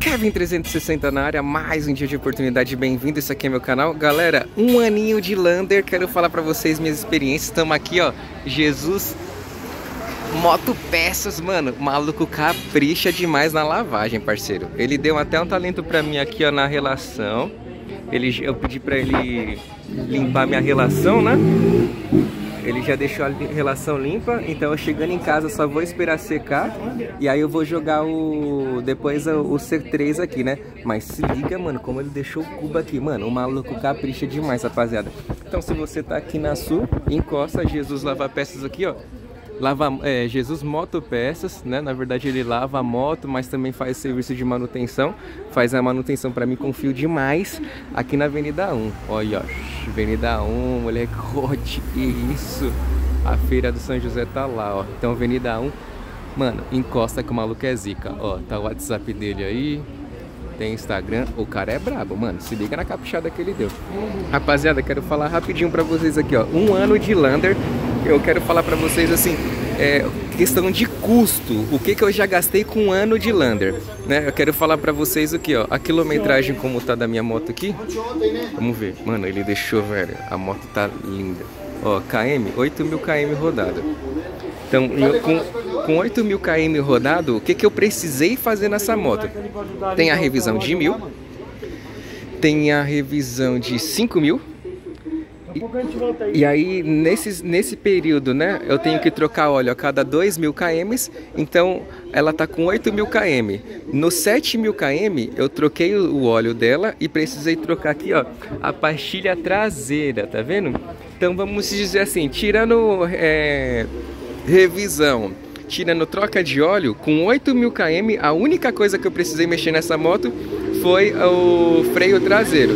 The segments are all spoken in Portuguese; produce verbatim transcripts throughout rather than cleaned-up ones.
Kevin trezentos e sessenta na área, mais um dia de oportunidade, bem-vindo, esse aqui é meu canal. Galera, um aninho de Lander, quero falar pra vocês minhas experiências. Estamos aqui, ó, Jesus Moto Peças, mano, o maluco capricha demais na lavagem, parceiro. Ele deu até um talento pra mim aqui, ó, na relação. Ele, eu pedi pra ele limpar minha relação, né? Ele já deixou a relação limpa, então eu chegando em casa só vou esperar secar. E aí eu vou jogar o... depois o, o C três aqui, né? Mas se liga, mano, como ele deixou o cubo aqui. Mano, o maluco capricha demais, rapaziada. Então se você tá aqui na Sul, encosta Jesus Lava Peças aqui, ó. Lava, é, Jesus Moto Peças, né? Na verdade ele lava a moto, mas também faz serviço de manutenção. Faz a manutenção pra mim, confio demais. Aqui na Avenida um, olha, ó, Avenida um, molecote, que isso. A feira do São José tá lá, ó. Então Avenida um, mano, encosta que o maluco é zica. Ó, tá o WhatsApp dele aí. Tem Instagram, o cara é brabo, mano, se liga na caprichada que ele deu. Rapaziada, quero falar rapidinho pra vocês aqui, ó, um ano de Lander. Eu quero falar pra vocês assim, é, questão de custo, o que que eu já gastei com um ano de Lander, né? Eu quero falar pra vocês aqui, ó, a quilometragem como tá da minha moto aqui. Vamos ver, mano, ele deixou, velho, a moto tá linda. Ó, km, oito mil km rodada. Então, com, com oito mil km rodado, o que que eu precisei fazer nessa moto? Tem a revisão de mil, tem a revisão de cinco mil. E, e aí, nesse, nesse período, né, eu tenho que trocar óleo a cada dois mil km, então ela tá com oito mil km. No sete mil km, eu troquei o óleo dela e precisei trocar aqui, ó, a pastilha traseira, tá vendo? Então, vamos dizer assim, tirando é, revisão, tirando troca de óleo, com oito mil km, a única coisa que eu precisei mexer nessa moto foi o freio traseiro.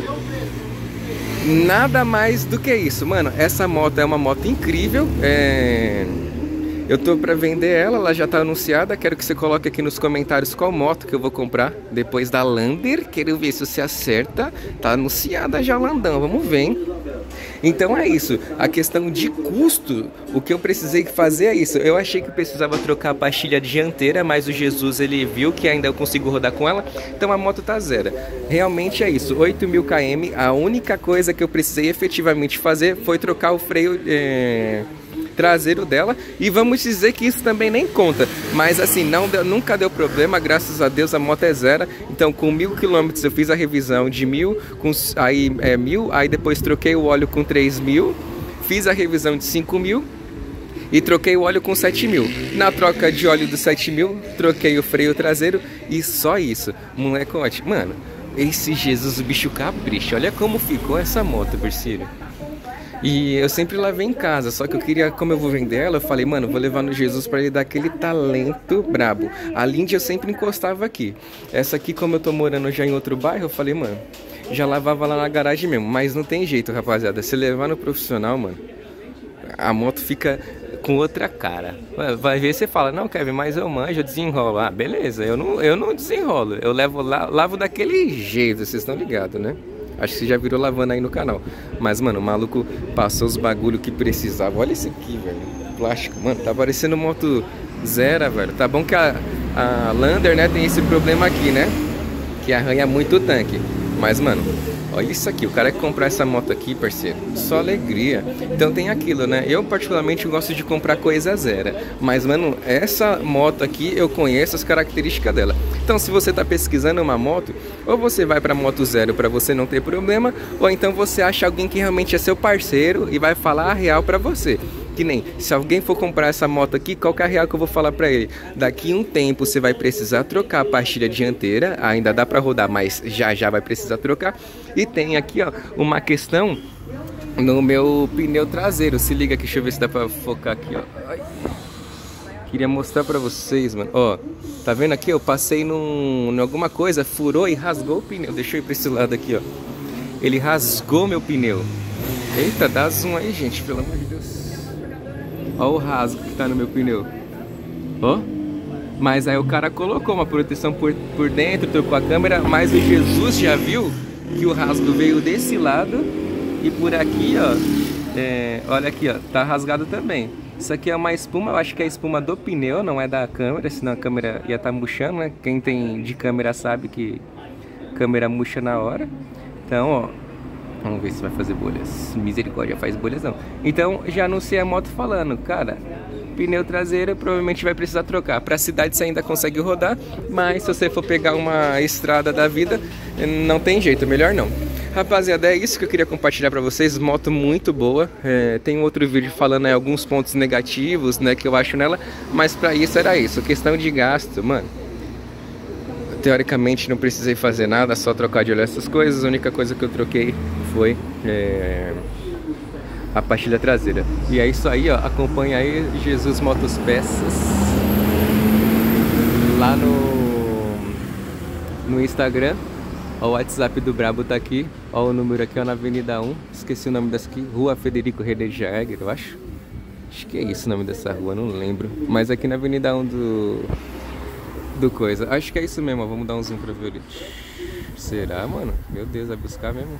Nada mais do que isso, mano. Essa moto é uma moto incrível. É... Eu tô pra vender ela, ela já tá anunciada. Quero que você coloque aqui nos comentários qual moto que eu vou comprar depois da Lander. Quero ver se você acerta. Tá anunciada já, Landão, vamos ver, hein? Então é isso, a questão de custo, o que eu precisei fazer é isso. Eu achei que precisava trocar a pastilha dianteira, mas o Jesus ele viu que ainda eu consigo rodar com ela, então a moto tá zero. Realmente é isso, oito mil km, a única coisa que eu precisei efetivamente fazer foi trocar o freio é, traseiro dela. E vamos dizer que isso também nem conta, mas assim, não deu, nunca deu problema, graças a Deus a moto é zero. Então com mil quilômetros eu fiz a revisão de mil, com, aí é mil, aí depois troquei o óleo com três mil, fiz a revisão de cinco mil e troquei o óleo com sete mil. Na troca de óleo do sete mil, troquei o freio traseiro e só isso, molecote. Mano, esse Jesus, o bicho capricha, olha como ficou essa moto, parceiro. E eu sempre lavei em casa, só que eu queria, como eu vou vender ela, eu falei, mano, vou levar no Jesus pra ele dar aquele talento brabo. A Lindy eu sempre encostava aqui. Essa aqui, como eu tô morando já em outro bairro, eu falei, mano, já lavava lá na garagem mesmo. Mas não tem jeito, rapaziada, se levar no profissional, mano, a moto fica com outra cara. Vai ver, você fala, não, Kevin, mas eu manjo, eu desenrolo. Ah, beleza, eu não, eu não desenrolo, eu levo lá, lavo daquele jeito, vocês estão ligados, né? Acho que você já virou lavando aí no canal. Mas, mano, o maluco passou os bagulho que precisava. Olha isso aqui, velho. Plástico, mano, tá parecendo moto zero, velho. Tá bom que a, a Lander, né, tem esse problema aqui, né? Que arranha muito o tanque. Mas, mano, olha isso aqui. O cara que comprar essa moto aqui, parceiro, só alegria. Então tem aquilo, né? Eu, particularmente, gosto de comprar coisa zero. Mas, mano, essa moto aqui, eu conheço as características dela. Então, se você tá pesquisando uma moto, ou você vai pra moto zero pra você não ter problema, ou então você acha alguém que realmente é seu parceiro e vai falar a real pra você. Que nem, se alguém for comprar essa moto aqui, qual que é a real que eu vou falar pra ele? Daqui um tempo você vai precisar trocar a pastilha dianteira, ainda dá pra rodar, mas já já vai precisar trocar. E tem aqui, ó, uma questão no meu pneu traseiro. Se liga aqui, deixa eu ver se dá pra focar aqui, ó. Ai. Queria mostrar pra vocês, mano. Ó, tá vendo aqui? Eu passei num, em alguma coisa, furou e rasgou o pneu. Deixa eu ir pra esse lado aqui, ó. Ele rasgou meu pneu. Eita, dá zoom aí, gente, pelo amor de Deus. Ó o rasgo que tá no meu pneu. Ó. Mas aí o cara colocou uma proteção por, por dentro, trocou a câmera. Mas o Jesus já viu que o rasgo veio desse lado. E por aqui, ó, é, olha aqui, ó, tá rasgado também. Isso aqui é uma espuma, eu acho que é a espuma do pneu, não é da câmera, senão a câmera ia estar murchando, né? Quem tem de câmera sabe que a câmera murcha na hora. Então, ó, vamos ver se vai fazer bolhas. Misericórdia, faz bolhas não. Então, já anunciei a moto falando, cara, pneu traseiro provavelmente vai precisar trocar. Pra cidade você ainda consegue rodar, mas se você for pegar uma estrada da vida, não tem jeito, melhor não. Rapaziada, é isso que eu queria compartilhar pra vocês. Moto muito boa. É, tem um outro vídeo falando aí alguns pontos negativos, né, que eu acho nela. Mas pra isso era isso. Questão de gasto, mano. Teoricamente não precisei fazer nada, só trocar de óleo, essas coisas. A única coisa que eu troquei foi é, a pastilha traseira. E é isso aí, ó. Acompanha aí Jesus Motos Peças lá no, no Instagram. Ó, o WhatsApp do Brabo tá aqui. Ó, o número aqui, ó, na Avenida um. Esqueci o nome dessa aqui. Rua Federico Redejager, eu acho. Acho que é isso o nome dessa rua, não lembro. Mas aqui na Avenida um do... Do coisa. Acho que é isso mesmo, ó. Vamos dar um zoom pra ver ali. Será, mano? Meu Deus, vai buscar mesmo?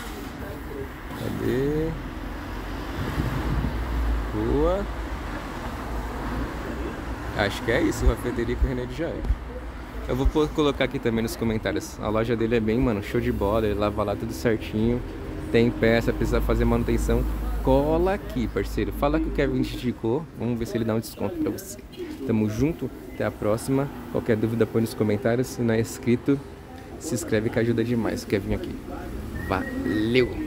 Cadê? Rua... Acho que é isso, Rua Federico Redejager. Eu vou colocar aqui também nos comentários. A loja dele é bem, mano, show de bola. Ele lava lá tudo certinho. Tem peça, precisa fazer manutenção. Cola aqui, parceiro. Fala que o Kevin te indicou. Vamos ver se ele dá um desconto pra você. Tamo junto. Até a próxima. Qualquer dúvida põe nos comentários. Se não é inscrito, se inscreve que ajuda demais. O Kevin aqui. Valeu!